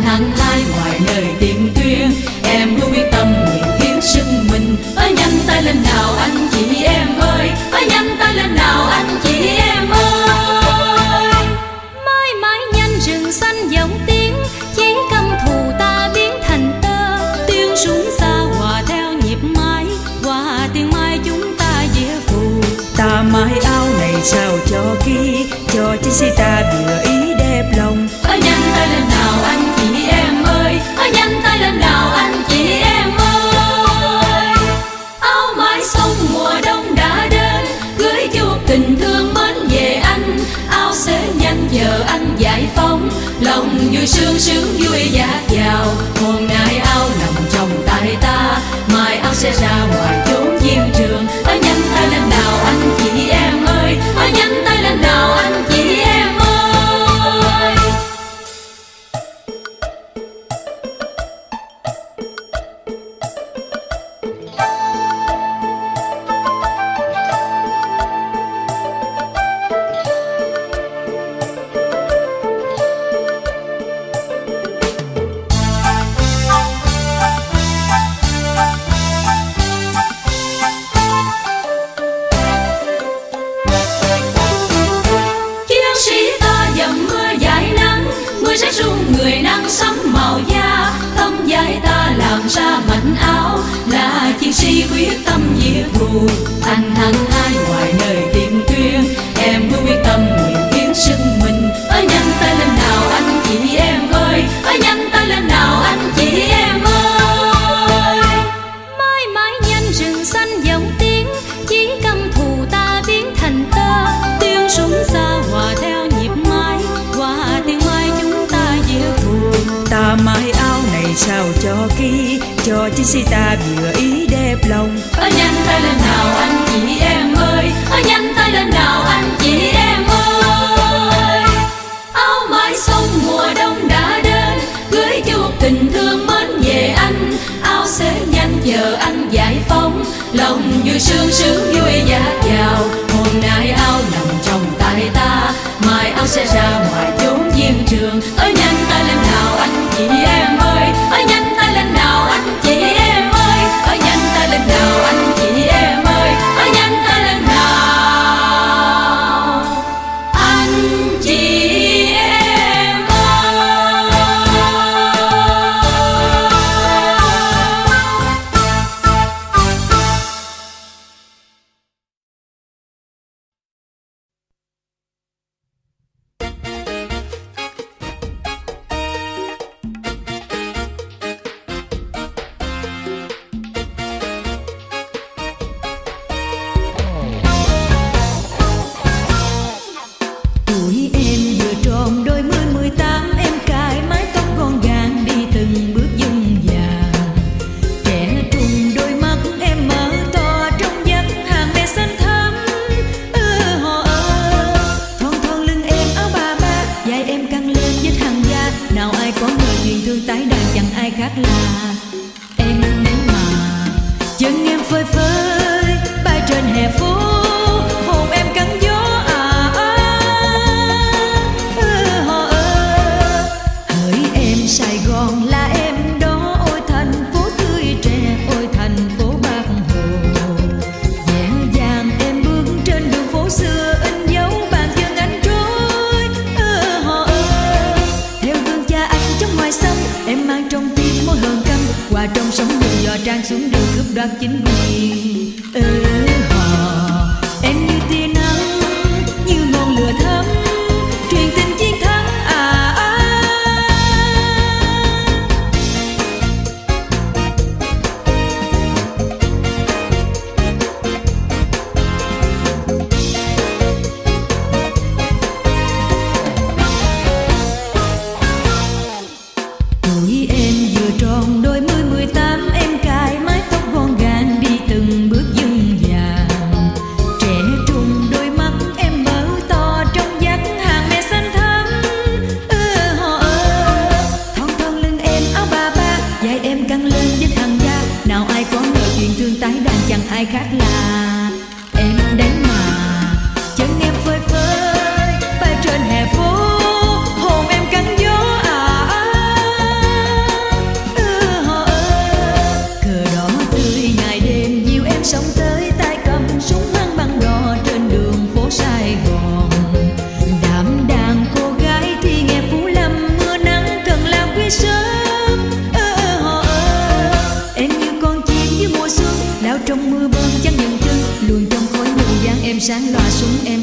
hăng hai ngoài nơi tiền tuyến. Em luôn quyết tâm nguyện hiến sức mình. Ơi nhanh tay lên nào anh chị em ơi, ơi nhanh tay lên nào anh chị em ơi. Mãi mãi nhanh rừng xanh dòng tiếng, chỉ căm thù ta biến thành tơ. Tiếng súng xa hòa theo nhịp mái, hòa tiếng mai chúng ta dễ phù. Ta mái áo này sao cho kỹ, cho chiến sĩ ta vừa ý đẹp lòng. Ơi nhanh tay lên nào anh chị em ơi, ơi nhanh tay lên nào anh chị em ơi. Áo mái sông mùa đông đã đến, gửi chuộc tình thương mến về anh. Áo sẽ nhanh chờ anh giải phóng, lòng vui sương sướng vui dạt dào. Hôm nay áo nằm trong tay ta, mai áo sẽ ra ngoài chốn chiến trường. Ơi nhanh tay lên nào anh chị em ơi, ơi nhanh tay lên nào anh chị em ơi. Người nắng sắm màu da, tấm vai ta làm ra mảnh áo, là chiến sĩ quyết tâm diệt thù. Anh hăng hai ngoài nơi tiền tuyến, em luôn quyết tâm nguyện hiến sức mình. Ơi nhanh tay lên nào anh chị em ơi, ơi nhanh tay lên nào anh chị em ơi. Mãi mãi nhanh rừng xanh dòng tiếng, chỉ căm thù ta biến thành tơ. Tiếng súng xa hòa theo nhịp mái, hòa tiếng mai chúng ta dễ thù. Ta mái áo này sao cho kỹ, cho chiến sĩ ta vừa ý đẹp lòng. Ơi nhanh tay lên nào anh chị em ơi, ơi nhanh tay lên nào anh chị em ơi. Áo mái sông mùa đông đã đến, gửi chuộc tình thương mến về anh. Áo sẽ nhanh chờ anh giải phóng, lòng vui sương sướng vui dạt dào. Hôm nay áo nằm trong tay ta, mai áo sẽ ra ngoài chốn chiến trường. Ơi nhanh tay lên nào anh chị em ơi, ơi nhanh tay lên nào anh chị em ơi, ơi nhanh tay lên nào anh chị em ơi, ơi nhanh tay lên nào anh chị em ơi. Tuổi em vừa tròn đôi mươi 18, em cài mái tóc gọn gàng đi từng bước vững vàng. Trẻ trung đôi mắt em mở to trong giấc hàng me xanh thắm. Họ thon thon lưng em áo bà ba, dài em căng lên vết hàng da. Nào ai có người chuyện thương tái đời chẳng ai khác là em mà. Chân em phơi phới bay trên hè phố, hồn em cắn gió. Sài Gòn là em đó, ôi thành phố tươi trẻ, ôi thành phố Bác Hồ. Dễ dàng em bước trên đường phố xưa, in dấu bàn chân anh trôi. Theo gương cha anh trong ngoài sân, em mang trong tim mối hờn căm. Qua trong sóng người dò trang xuống đường cướp đoạt chính quyền. Em như tia nắng, như ngọn lửa thắm, truyền tình chiến thắng. Tuổi em vừa tròn đôi mươi 18, em cài mái tóc gọn gàng đi từng bước vững vàng.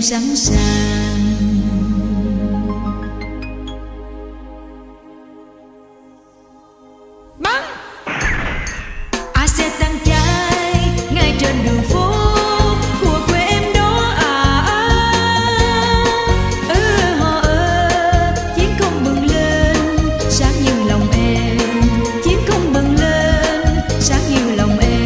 sẵn sàng. Bắn! Ai sẽ tăng cháy ngay trên đường phố của quê em đó à? Họ chiến công bừng lên sáng như lòng em, chiến công bừng lên sáng như lòng em.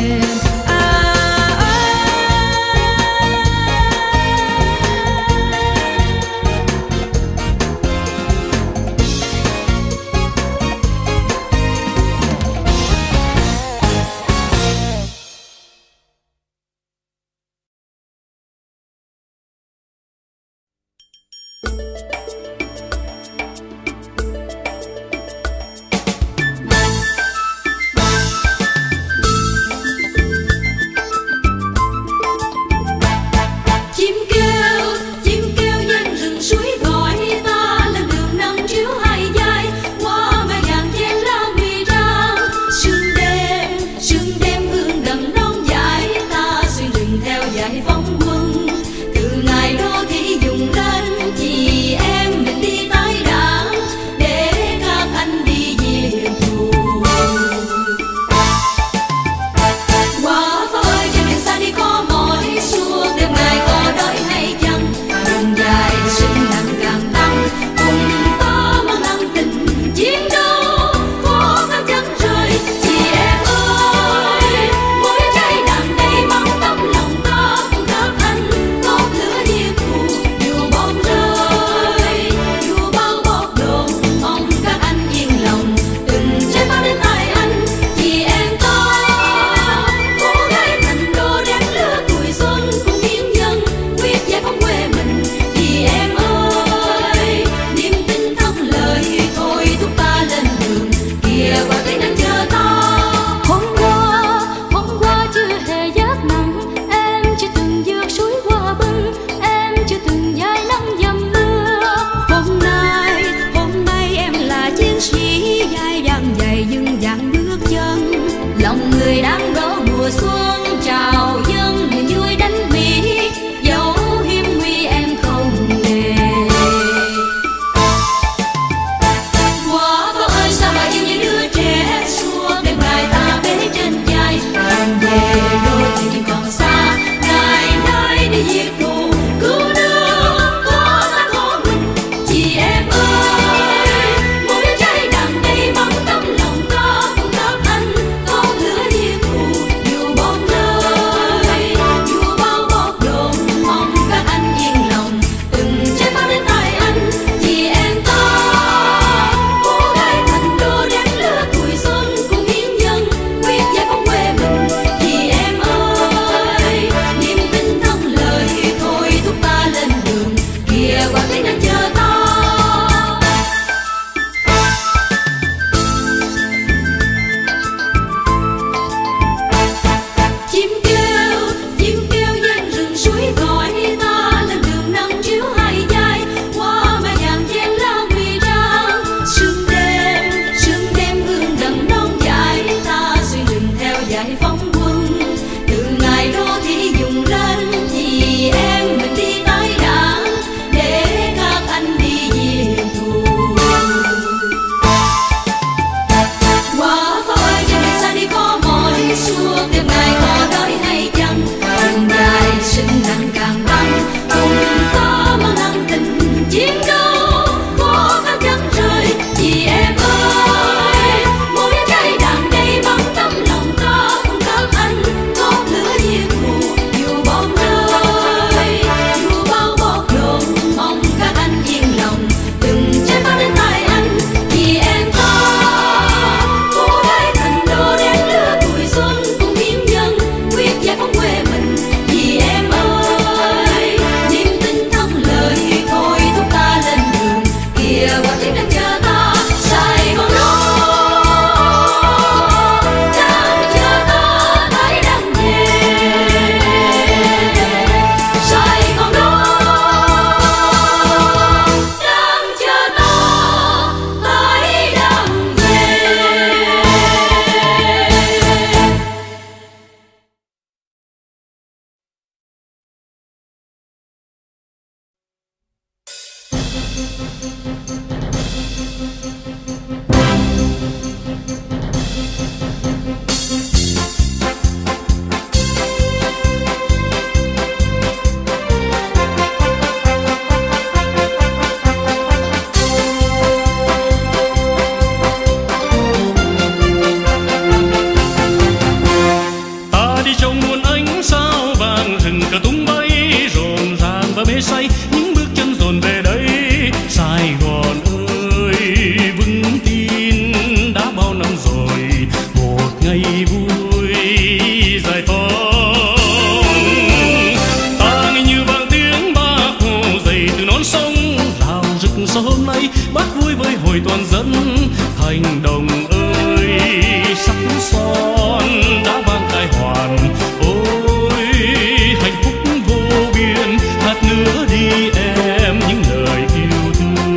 thành đồng ơi, sắc son đã vang khai hoàn. Ôi hạnh phúc vô biên, hát nữa đi em những lời yêu thương.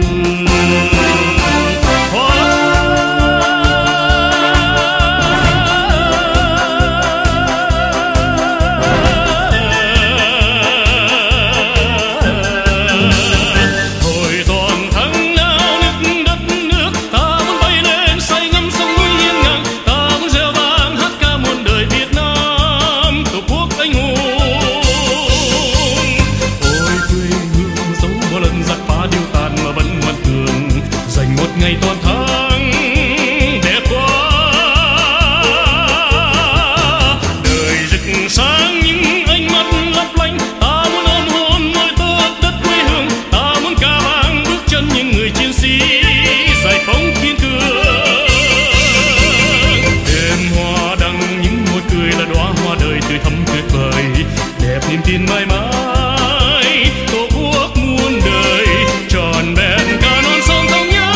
Ngày toàn thắng đẹp quá, đời rực sáng những ánh mắt lấp lánh. Ta muốn ôm hôn môi tơ đất quê hương, ta muốn ca vang bước chân những người chiến sĩ giải phóng kiên cường. Đêm hoa đăng những môi cười là đóa hoa đời tươi thắm tuyệt vời, đẹp niềm tin mãi mãi tổ quốc muôn đời tròn vẹn cả non sông thống nhất.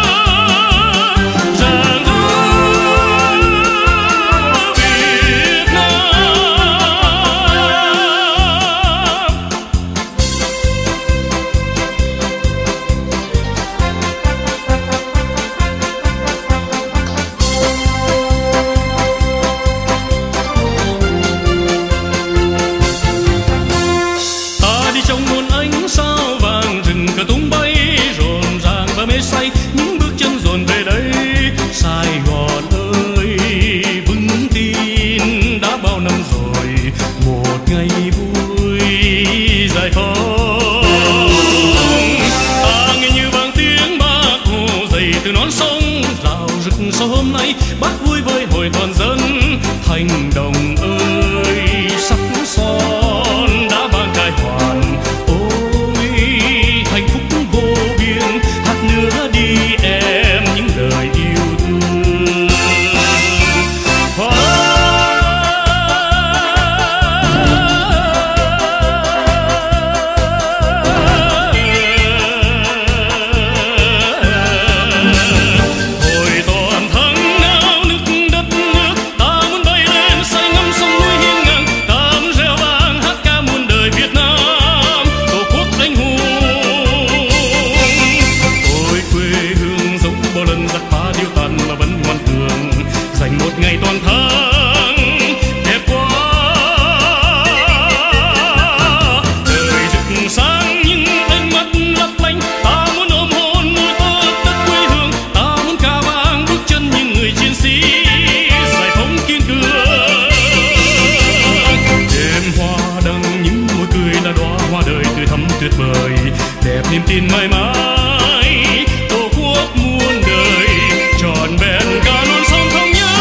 Sau hôm nay bắt vui với hội toàn dân thành đồng ơi, sắc son đã vang khai hoàn. Ôi hạnh phúc vô biên, hát nữa đi em những lời yêu thương. Ngày toàn thắng đẹp quá, đời rực sáng những ánh mắt lấp lánh. Ta muốn ôm hôn môi tơ đất quê hương, ta muốn ca vang bước chân những người chiến sĩ giải phóng kiên cường. Đêm hoa đăng những môi cười là đóa hoa đời tươi thắm tuyệt vời, đẹp niềm tin mãi mãi tổ quốc muôn đời tròn vẹn cả non sông thống nhất.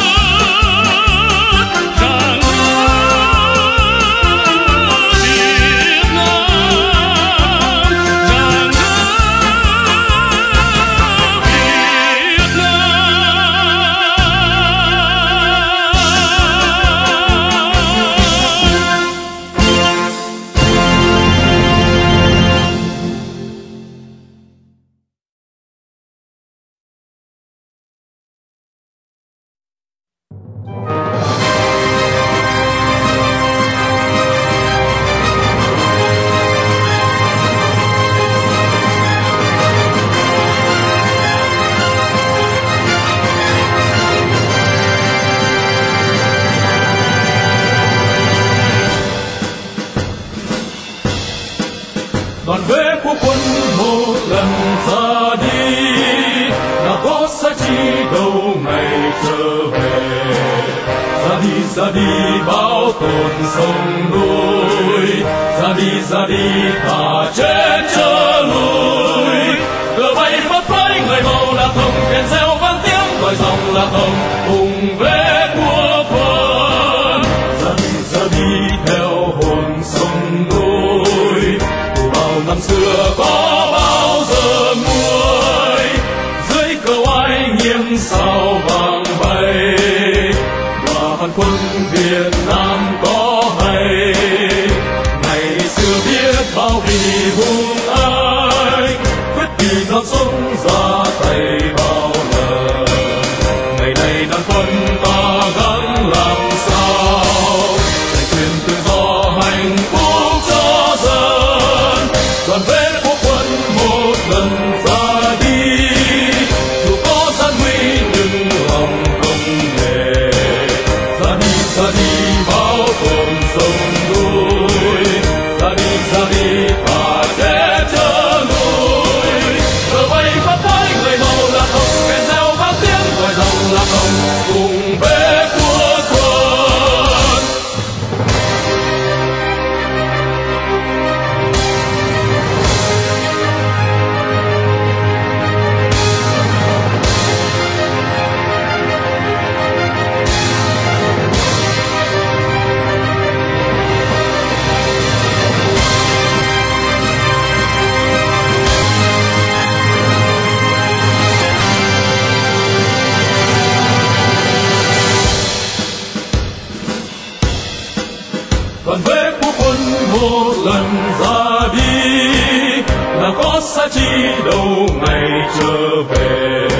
đoàn vệ của quân một lần ra đi, nào có sẽ chi đâu ngày trở về. Ra đi bao tồn sông núi, ra đi thà chết chớ lùi. Cờ bay phất phới người màu là thông, đèn reo vang tiếng gọi dòng là thông, cùng vệ của quân. Ra đi theo hồn sông núi, từ bao năm xưa có bao giờ nguôi. Dưới cờ oai nghiêm sao vàng bay, và hàn quân Việt Nam có hay. Ngày xưa biết bao vì hùng ai, quyết vì non sông ra tay bao lần. lần ra đi, nào có xa chi đâu ngày trở về.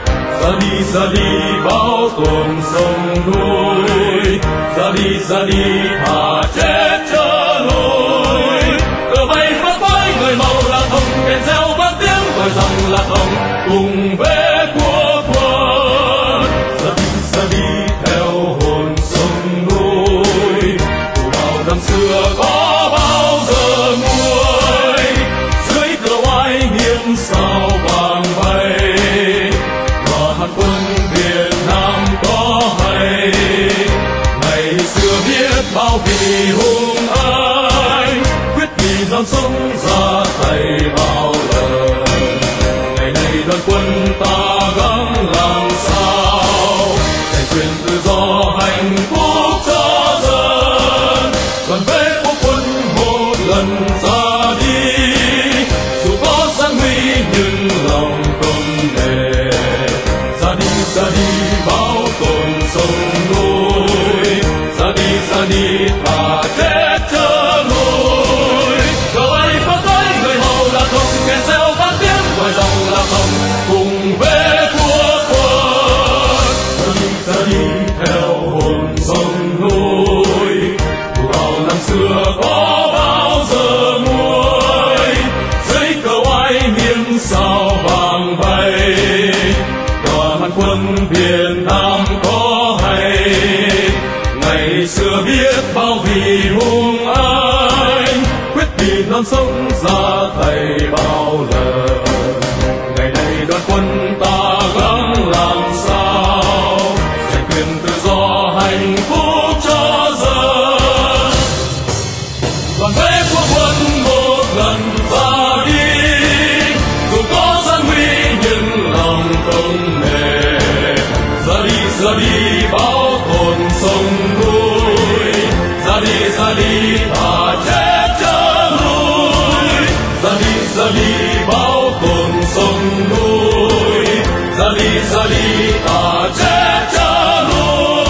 Ra đi bao tuần sông núi, ra đi thà chết chớ lối. Cờ bay phất phới người màu là thông, kèn reo vang tiếng gọi rằng là thông, cùng về quốc quân. Ra đi theo hồn sông núi, của bao năm xưa có bao giờ nguôi. Dưới cờ oai nghiêng sao vàng bay, Hàn quân Việt Nam có hay. Ngày xưa biết bao vì hùng anh, quyết vì non sông ra tay bao lần. Ngày nay đoàn quân ta gắng làm sao để quyền tự do hạnh phúc cho dân. Đoàn về quốc quân một lần ra đi, dù có gian nguy nhưng lòng không nề. Ra đi bao tồn sông núi, ra đi thà chết chớ lối. Cờ bay phất phới người hầu là thông, kèn reo vang tiếng gọi rằng là thông, cùng về quốc quân. Ra đi theo hồn sông núi, của bao năm xưa có bao giờ nguôi. Dưới cờ oai nghiêng sao vàng bay, Hàn quân Việt Nam có hay. Ngày xưa biết bao vì hùng anh, quyết vì non sông ra tay bao lần. Ngày nay đoàn quân ta gắng làm sao giành quyền tự do hạnh phúc cho dân. Đoàn về quốc quân một lần ra đi, dù có gian nguy nhưng lòng không nề. Ra đi bao tồn sông núi, ra đi thà chết chớ lối. Ra đi bao tồn sông núi, ra đi thà chết chớ lối.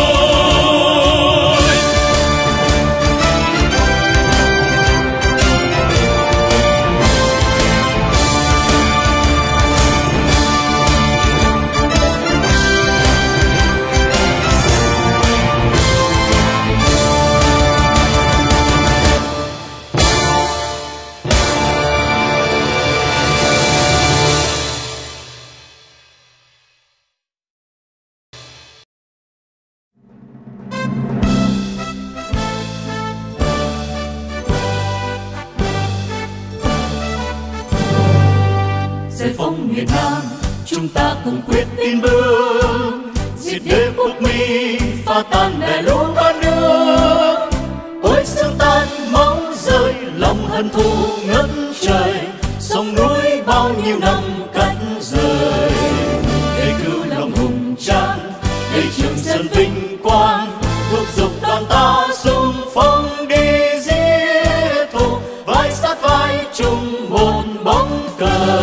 Giải phóng miền Nam, chúng ta cùng quyết tin bước, diệt đế quốc Mỹ, phá tan bè lũ bán nước. Ôi xương tan máu rơi, lòng hận thù ngất trời, sông núi bao nhiêu năm cắt rời. Để cứu lòng hùng tráng, để trường sơn vinh quang, thúc giục đoàn ta xung phong đi giết thù, vai sát vai chung một bóng cờ.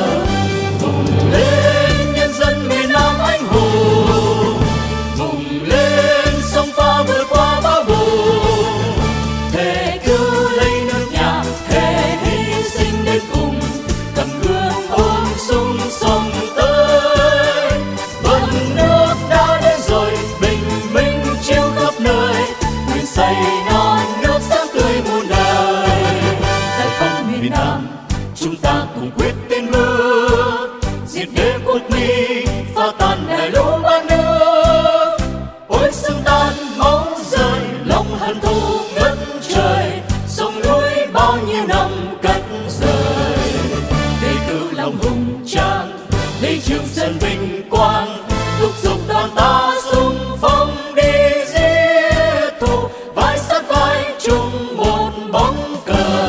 Chúng ta cùng quyết tiến bước, diệt đế quốc Mỹ, phá tan bè lũ bán nước. Ôi xương tan máu rơi, lòng hận thù ngất trời, sông núi bao nhiêu năm cắt rời. Để cứu lòng hùng tráng, để trường sơn vinh quang, thúc giục đoàn ta xung phong đi giết thù, vai sát vai chung một bóng cờ.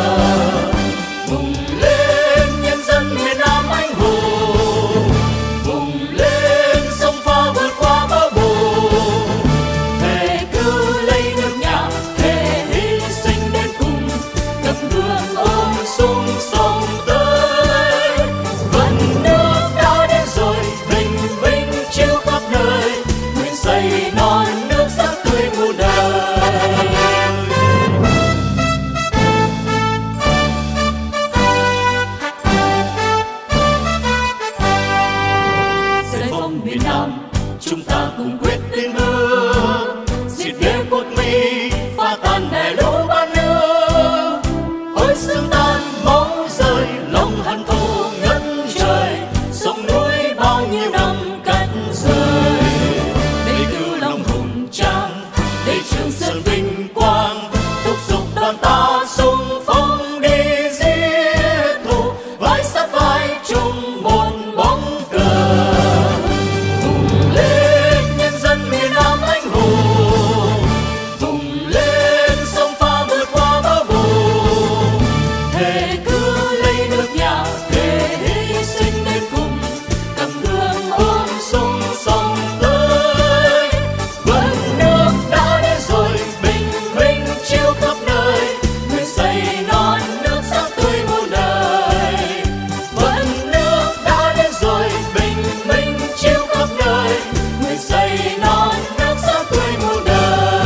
Khắp nơi chúng ta cùng quyết tiến bước, diệt đế quốc Mỹ, phá tan bè lũ ban nước. Ôi xương tan máu rơi, lòng hận thù ngất trời, sông núi bao nhiêu năm cắt rơi. Để cứu lòng hùng tráng, để Trường Sơn vinh quang, thúc giục đoàn ta xung phong đi giết thù, vai sát vai chung một bóng cờ. Hùng lên nhân dân miền Nam anh hùng, hùng lên sông pha vượt qua bão bùng. Thề cứ lấy nước nhà, thề hy sinh đến cùng, cầm gương ôm sung sông tới. Vẫn nước đã đến rồi, bình minh chiếu khắp nơi, người xây non nước sắc tươi muôn đời. Vẫn nước đã đến rồi, bình minh chiếu khắp nơi, người xây non nước sắc tươi muôn đời.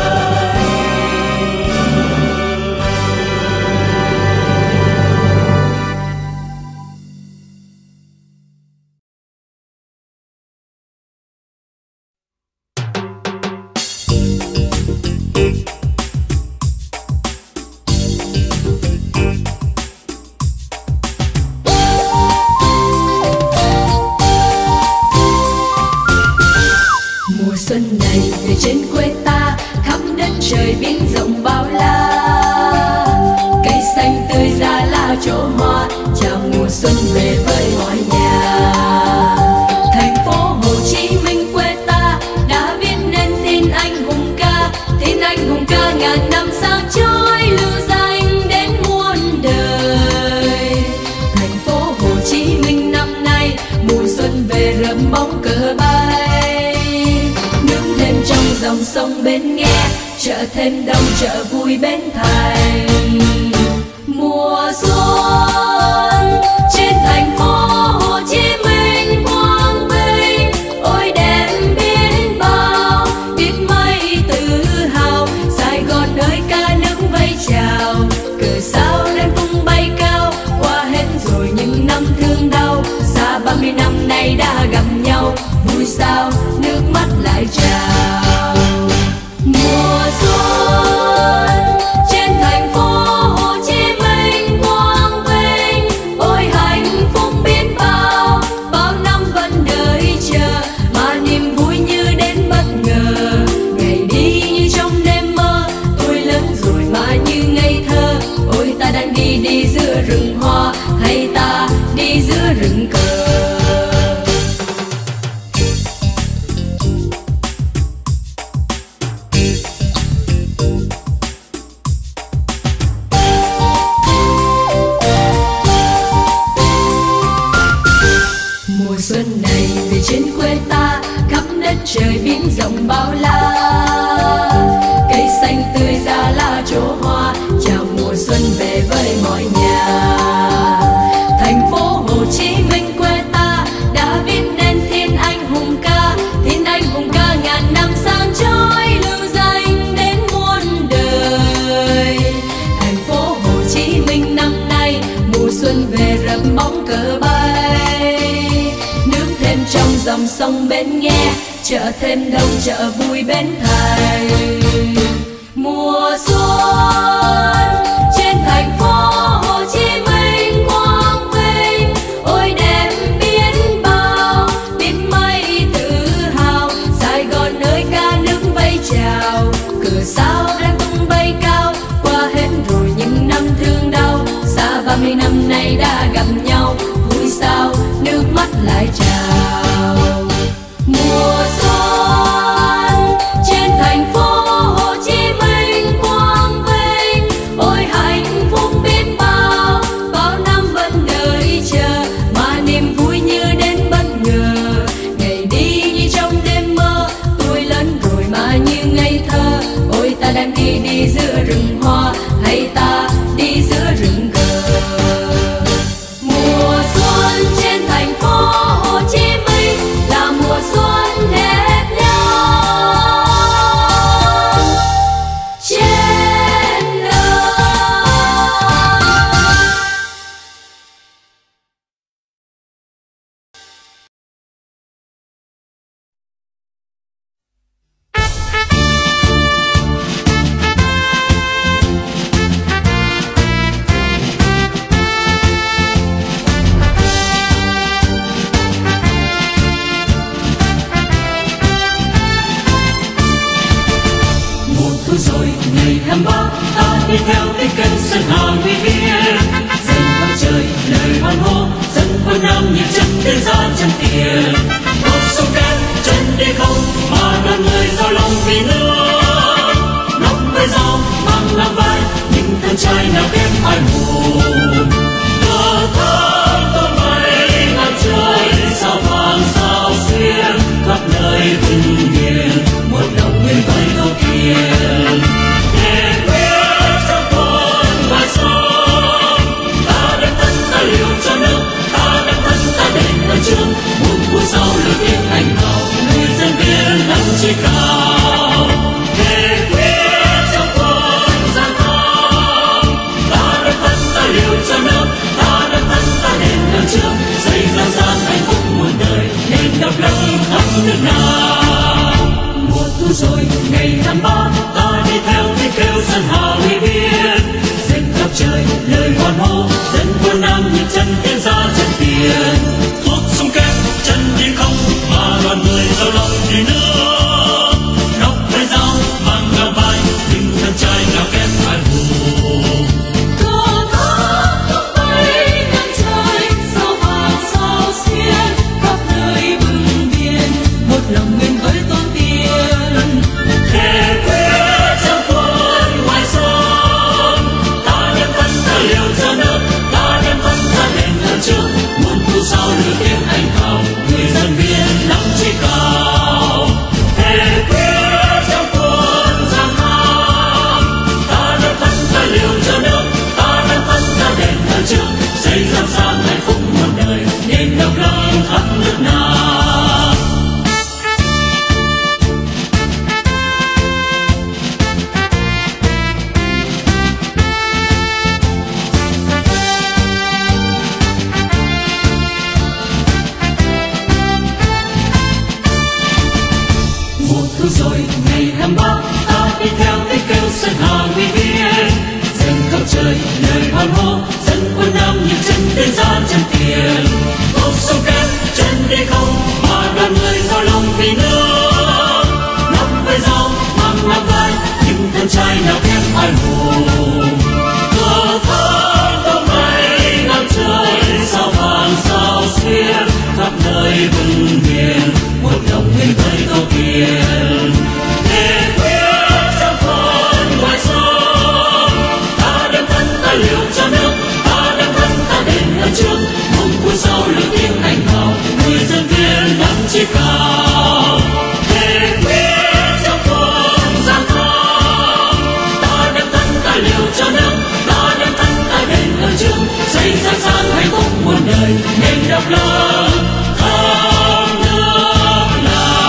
Mùa xuân này về trên quê ta, khắp đất trời biển rộng bao la, cây xanh tươi ra lá chỗ hoa, chào mùa xuân về với mọi nhà. Thành phố Hồ Chí Minh quê ta đã viết nên tin anh hùng ca, tin anh hùng ca ngàn năm sao chói lưu danh đến muôn đời. Thành phố Hồ Chí Minh năm nay mùa xuân về rợm bóng cờ bay, nướng thêm trong dòng sông Bến Nghe, chợ thêm đông chợ vui Bến Thành. Mùa xuân trên thành phố Hồ Chí Minh quang vinh, ôi đẹp biết bao, biết mấy tự hào. Sài Gòn ơi ca nước vẫy chào, cờ sao đang tung bay cao, qua hết rồi những năm thương đau. Xa 30 năm nay đã gặp nhau, vui sao nước mắt lại trào. Mùa xuân trên thành phố Hồ Chí Minh quang vinh, ôi hạnh phúc biết bao, bao năm vẫn đợi chờ, mà niềm vui như đến bất ngờ. Ngày đi như trong đêm mơ, tôi lớn rồi mà như ngây thơ. Ôi ta đang đi giữa rừng hoa, hay ta đi giữa rừng cờ. Mùa xuân này về trên quê ta, khắp đất trời biển rộng bao la, cây xanh tươi ra lá chỗ hoa, chào mùa xuân về với mọi nhà. Thành phố Hồ Chí Minh quê ta đã viết nên thiên anh hùng ca, thiên anh hùng ca ngàn năm sáng chói lưu danh đến muôn đời. Thành phố Hồ Chí Minh năm nay mùa xuân về rợm bóng cờ bay, nước thêm trong dòng sông Bến Nghe, chợ thêm đông chợ vui Bến Thành. Mùa xuân trên thành phố Hồ Chí Minh quang vinh, ôi đẹp biết bao, biết mấy tự hào. Sài Gòn ơi ca nước vẫy chào, cờ sao đang tung bay cao, qua hết rồi những năm thương đau. Xa 30 năm nay đã gặp nhau, vui sao nước mắt lại trào. Mùa xuân trên thành phố Hồ Chí Minh quang vinh, ôi hạnh phúc biết bao, bao năm vẫn đợi chờ, mà niềm vui như đến bất ngờ. Ngày đi như trong đêm mơ, tôi lớn rồi mà như ngây thơ. Ôi ta đang đi giữa rừng hoa, hay ta đi giữa rừng cờ. Mùa xuân trên thành phố Hồ Chí Minh đi theo tiếng kêu sơn hà huy biên, dâng khắp trời lời hoan hô, dân quân Nam nhịp chân tiến ra chân tiền. Gót sông kép chân đi không mà đoàn người giao lòng vì nước, nắm với dao mang ngang vai những thân trai nào kém ai hùng. Cờ thơm tôm bay ngàn trời, sao vàng sao xuyên khắp nơi bình yên, một lòng nguyên vời thâu kiên. Để quyết trong quân ngoài sông, ta đem thân ta liều cho nước, ta đem thân ta đền ơn trước. Muôn mùa sau lời tiếng anh hào, người dân biên nắng chỉ cao. Để quyết trong quân gian khổ, ta đem thân ta liều cho nước, ta đem thân ta đền ơn trước. Xây ra gian hạnh phúc muôn đời, nên độc lập khắp nước Nam. Mùa thu rồi ngày tháng 3, ta đi theo tiếng kêu sơn hà huy biên, dâng khắp trời lời hoan hô, dân quân Nam nhịp chân tiến ra chân tiền. Thuốc sông kép chân đi không mà đoàn người giao lòng vì nước, nóc với dao mang ngang vai những thân trai nào kém ai hùng. Cờ tháp tung bay ngang trời, sao vàng sao xuyên khắp nơi bừng biên, một lòng nguyên với tôn tiền. Để quyết trong quân ngoài sông, ta đem thân ta liều cho nước, ta đem thân ta đền ơn trước. Muôn thu sau lửa tiếng anh hào, người dân biên nắng chỉ cao. Để quyết trong quân gian khổ, ta đem thân ta liều cho nước, ta đem thân ta đền ơn trước. Xây dựng sang hạnh phúc muôn đời, nên độc lập khắp nước Nam. Mùa thu rồi ngày 23, ta đi theo tiếng kêu sơn hà huy biên, dâng khắp trời lời hoan hô, dân quân Nam nhịp chân tiến ra chân tiền. Gót sông kép chân đi không mà đoàn người giao lòng vì nước, nắm với dao mang ngang vai những thân trai nào kém ai hùng. Cờ thơm tôm bay ngang trời, sao vàng sao xuyên khắp nơi bừng hiền, một lòng nguyên vời thâu kiên. Để quyết trong quân ngoài sông, ta đem thân ta liều cho nước, ta đem thân ta đền ơn trước. Mong cuốn sau lửa tiếng anh hào, người dân biên nắng chỉ cao. Để quyết trong quân gian khổ, ta đem thân ta liều cho nước, ta đem thân ta đền ơn trước. Xây ra gian hạnh phúc muôn đời, nên độc lập khắp nước Nam.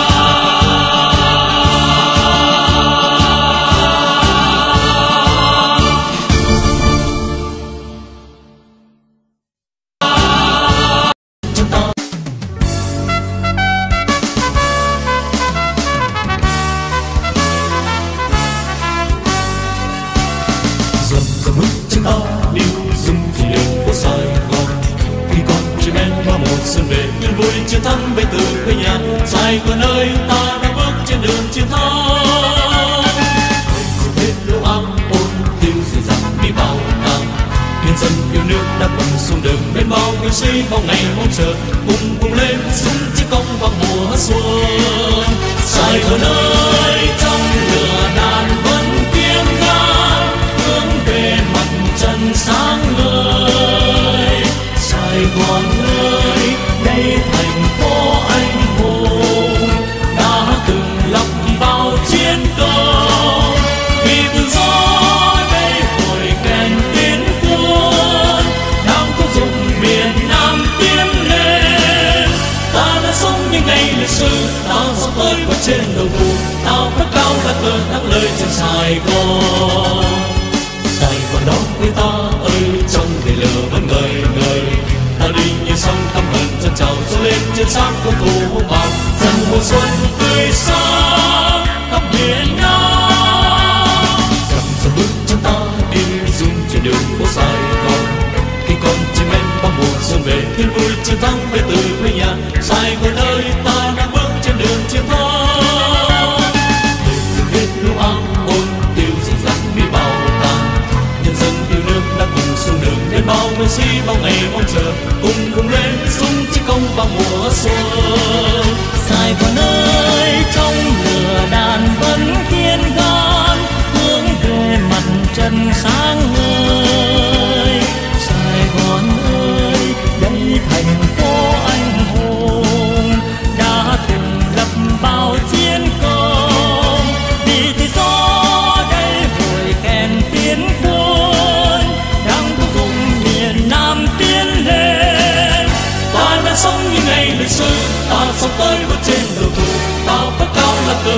Dầm dầm bước chân ta điêu dung thì đường phố Sài Gòn, khi con chim én qua một xuân về yên vui chiến thắng bay từ quê nhà. Sài Gòn ơi, ta đang bước trên đường chiến thắng, không biết lâu ám ôn tiêu dịu dàng đi bao năm. Nhân dân yêu nước đã quần xuống đường bên bao yêu sĩ bao ngày mong chờ, cùng cùng lên súng chiến công vào mùa xuân. Sài Gòn ơi, trong lửa đàn vẫn tiếng ca hướng về mặt trăng sáng ngời. Sài Gòn ơi, đây thành phố anh hùng đã từng lập bao chiến công, vì tự do đây hồi kèn tiến quân đang thúc giục miền Nam tiến lên. Ta đã sống những ngày lịch sử, ta sống tới qua trên đầu thù, ta phất cao lá cờ thắng lợi trên Sài Gòn. Sài Gòn đó quê ta ơi, trong đầy lửa vẫn ngời ngời, ta đi như sông thăm hận dân trào dâng lên trên sáng của thù hung bạo. Dần mùa xuân tươi sáng khắp miền Nam, dầm dầm bước chân ta đi dung trên đường phố Sài Gòn. Khi con chim én bao mùa xuân về yên vui chiến thắng về từ quê nhà. Sài Gòn ơi, ta đang bước trên đường chiến thắng, để hết lũ ám ôn tiêu dịu dàng đi bao tàn.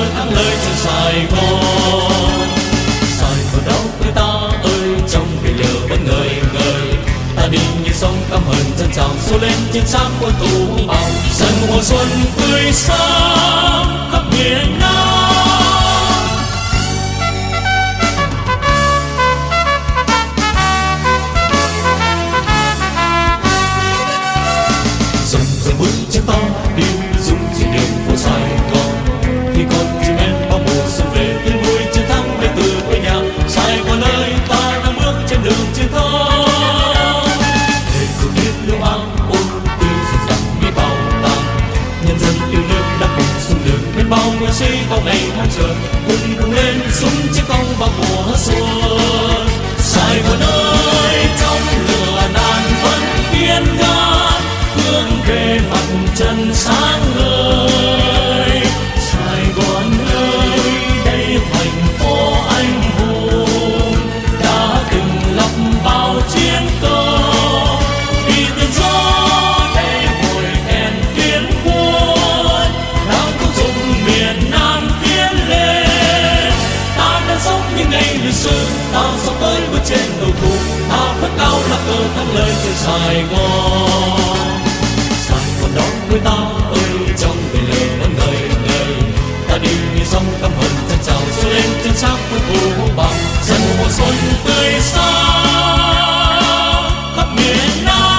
thắng lợi trên Sài Gòn. Sài Gòn đâu người ta ơi, trong biển lửa vẫn ngời ngời, ta đi như sông căm hờn dân trào xô lên trên xác quân tù bào. Dần mùa xuân tươi sáng khắp miền Nam. Dần bước chân ta đi dung trên đường phố Sài Gòn, thì con chim én bao mùa xuân về yên vui chiến thắng đến từ quê nhà. Sài Gòn ơi, ta đang bước trên đường chiến thắng. Để cùng biết lưu áng ôn tiêu dịu dàng biết bao tàng, nhân dân yêu nước đã cùng xuống đường bên bao người sĩ bao ngày mong chờ, cùng cùng lên súng chiến công vào mùa xuân. Sài Gòn ơi, trong lửa đàn vẫn kiên gan, hướng về mặt trăng sáng ngời. Sài Gòn ơi, đây thành phố anh hùng đã từng lập bao chiến công, vì tự do để hồi hẹn tiến quân, đang thúc giục miền Nam tiến lên. Ta đang sống những ngày lịch sử, ta sống tới bước trên đầu thù, ta phất cao lá cờ thắng lợi trên Sài Gòn. Sài Gòn đó người ta ơi, trong biển lửa vẫn ngời ngời, ta đi như sông căm hờn dân trào xô lên trên xác quân thù bào. Dần mùa xuân tươi sáng khắp miền Nam.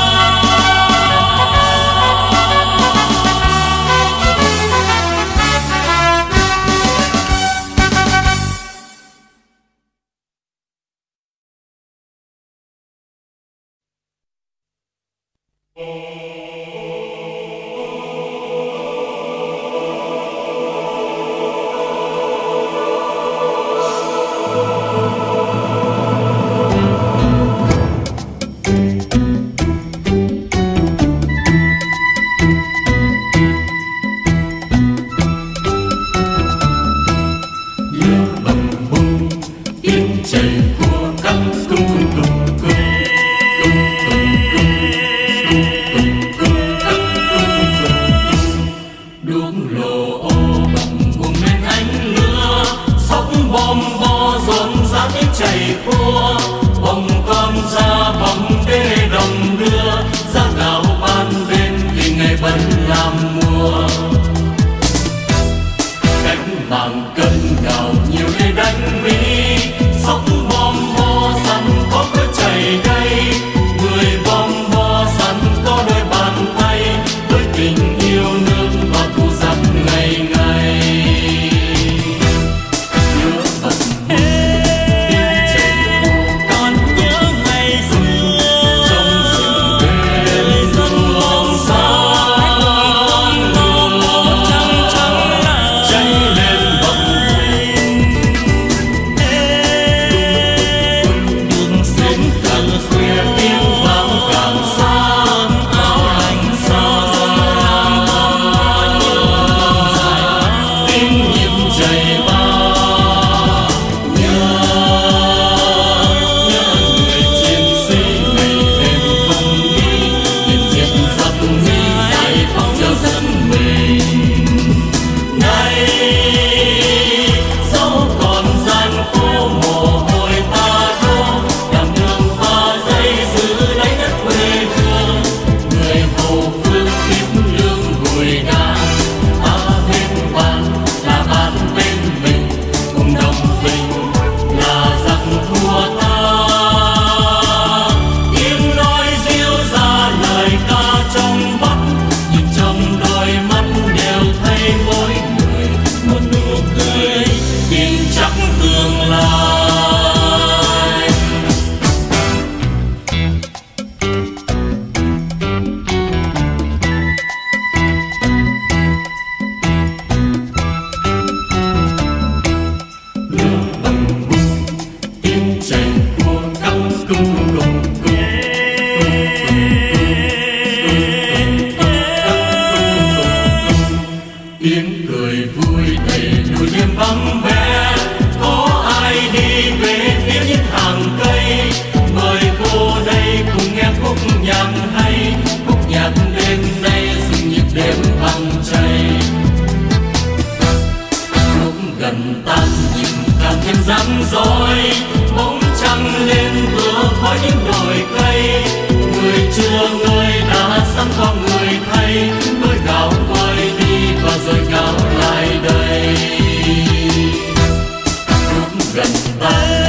gần tan nhìn càng thêm rạng rỡ. Bóng trăng lên vừa khói những đồi cây, người chưa người đã sẵn có người thay. Đôi gạo vơi đi và rồi gạo lại đây. Lúc gần tan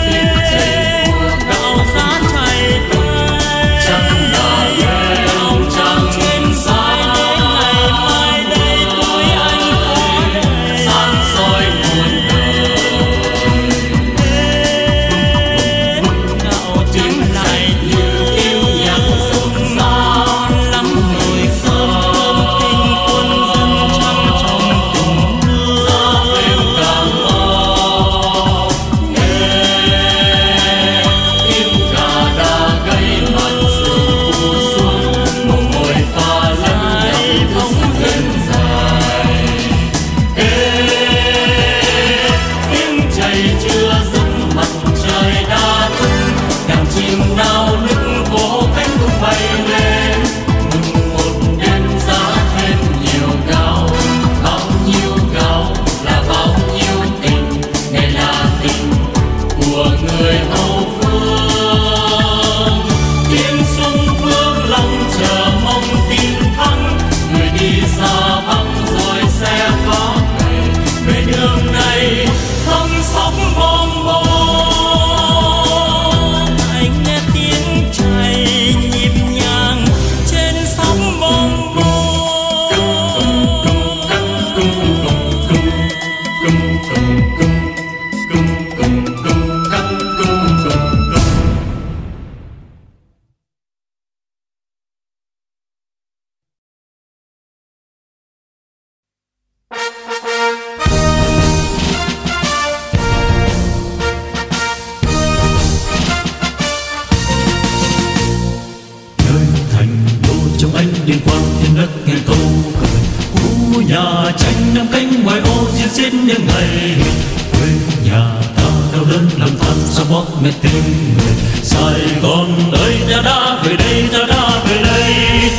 liên quan trên đất ngàn câu cười. Khu nhà tranh năm cánh ngoài ô diễn xiết những ngày. Quê nhà ta đau đớn làm than sao bóp mẹ tim người. Sài Gòn ơi ta đã về đây, ta đã về đây.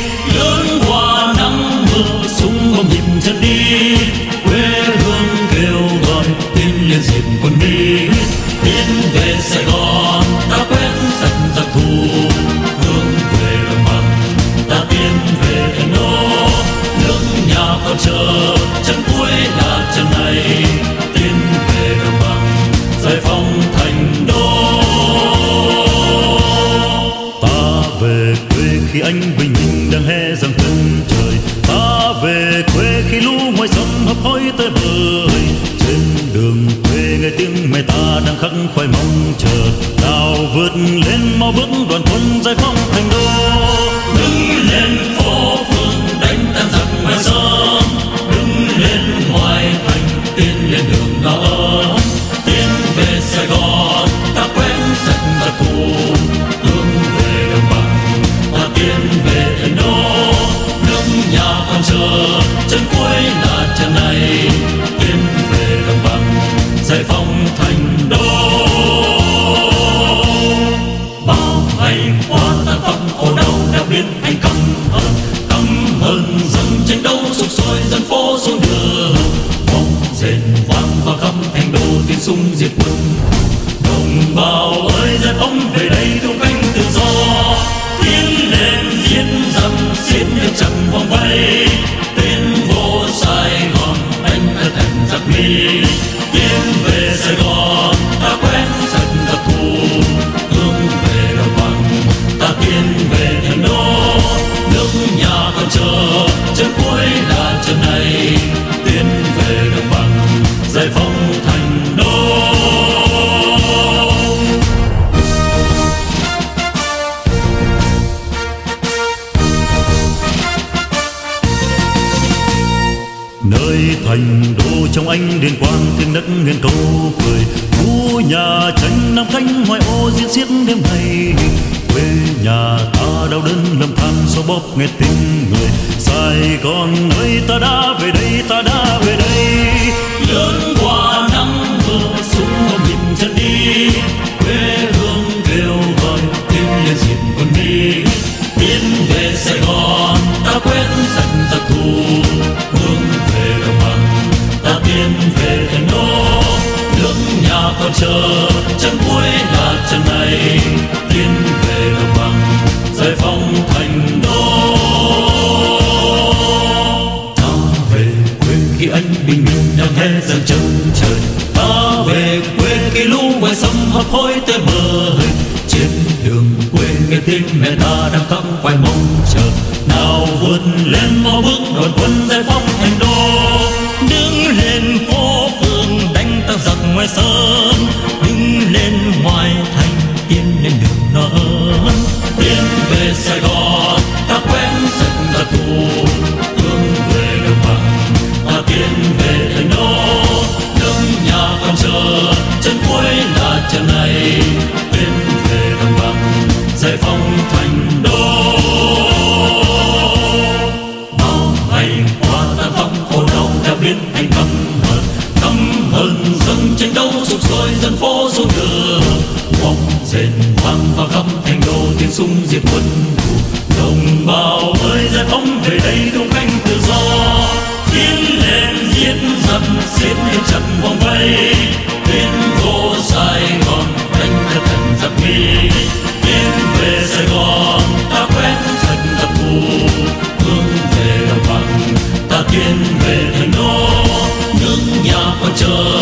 Lớn qua nắng mưa súng không nhịp chân đi. Quê hương kêu gọi tin lên dịp quân đi. Tiến về Sài Gòn ta quét sạch giặc thù. Hướng về đồng bằng ta tiến về thành đô. Nước nhà còn chờ chân cuối là chân này. Tiến về đồng bằng giải phóng thành đô. Ta về quê khi anh bình minh đang hé răng chân trời. Ta về quê khi lũ ngoài sông hấp hối tới bơi. Trên đường quê nghe tiếng mẹ ta đang khắc khoải mong chờ. Nào vượt lên mau bước đoàn quân giải phóng thành đô. Đứng lên phố phường đánh tan giặc ngoài sông. Đứng lên ngoài thành tiến lên đường đỏ ấm. Tiến về Sài Gòn ta quét sạch giặc thù. Hướng về đồng bằng ta tiến về thành đô. Nước nhà còn chờ chân cuối là chân này. Tiến về đồng bằng giải phóng thành đô. Bao ngày qua ta tóc khổ đau đã biết anh căm hờn dần tranh đấu sục sôi dân phố xuống đường. Bóng rền vang vào khắp thành đô tiếng súng diệt quân. Đồng bào ơi giải phóng về đây tung cánh tự do. Tiến lên giết giặc xiết nước chặt vòng vây. Tiến vô Sài Gòn anh đã thành giặc Mỹ. Tiến về Sài Gòn ta quét sạch giặc thù. Hướng về đồng bằng ta tiến về thành đô. Nước nhà còn chờ chân cuối là chân này. Tiến về đồng bằng giải phóng thành đô. Nơi thành đô trong anh liên quan tiếng đất ngàn câu cười. Khu nhà tranh năm cánh ngoài ô diễn xiết đêm ngày. Quê nhà ta đau đớn lầm than số bóp nghe tiếng người. Sài Gòn ơi ta đã về đây, ta đã về đây. Lớn qua nắng mưa súng không nhịp chân đi. Quê hương kêu gọi tim lên dịp quân đi. Tiến về Sài Gòn ta quét sạch giặc thù. Hướng về đồng bằng ta tiến về thành đô. chờ chân cuối là chân này, tiến về đồng bằng giải phóng thành đô. Ta về quê khi anh bình minh đang hé dần chân trời, ta về quê khi lũ ngoài sông hấp hối tới bờ. Trên đường quê nghe tiếng mẹ ta đang khóc quay mong chờ, nào vượt lên mau bước đoàn quân giải phóng thành đô. Đứng lên phố phường đánh ta giặc ngoài sân, đứng lên ngoài thành tiến lên đường non. Tiến về Sài Gòn ta quét sạch giặc thù, hướng về đồng bằng ta tiến về thành đô. Nước nhà còn chờ chân cuối là chân này, tiến về đồng bằng giải phóng thành đô. Bao ngày qua ta khóc khổ đau đã biến thành căm hờn dâng tranh đấu sục sôi dân phố xuống đường. Bom rền vang và khắp thành đô tiếng súng diệt quân thù. Đồng bào ơi giải phóng về đây tung cánh tự do, tiến lên giết giặc xiết lên chặt vòng vây. Tiến vô Sài Gòn đánh thật thành giặc Mỹ, tiến về Sài Gòn ta quét sạch giặc thù, hướng về đồng bằng ta tiến về thành đô. Nước nhà còn chờ